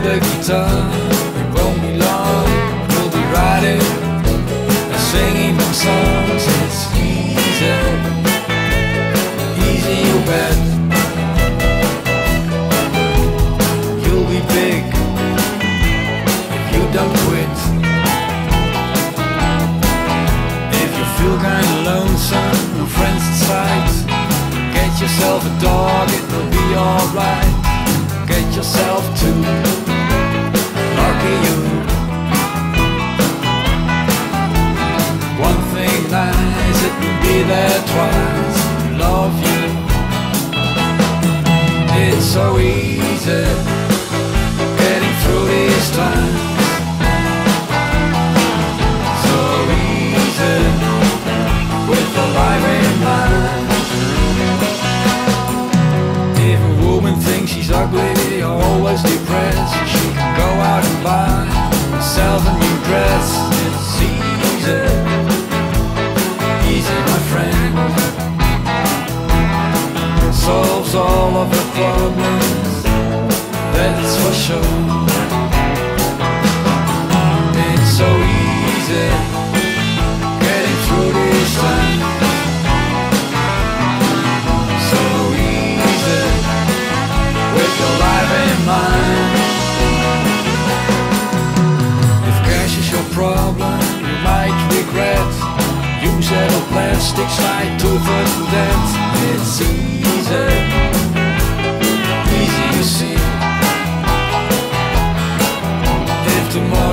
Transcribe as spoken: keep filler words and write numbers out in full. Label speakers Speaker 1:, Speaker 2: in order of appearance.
Speaker 1: the guitar, it won't be long. We'll be writing and singing them songs. It's easy, easy you bet. You'll be big if you don't quit. If you feel kinda lonesome, no friends in sight, get yourself a dog, it'll be alright. Get yourself two, lucky you. One thing nice, it will be there twice. Love you. It's so easy getting through these times. So easy with the life in mind. If a woman thinks she's ugly or always depressed, she can go out and buy herself a new dress. It's easy, easy my friend. Solves all of the problems, that's for sure. It's so easy getting through these times. So easy with your life in mind. If cash is your problem, you might regret. Use little plastics like tooth and debt. It's easy, easy you see. If tomorrow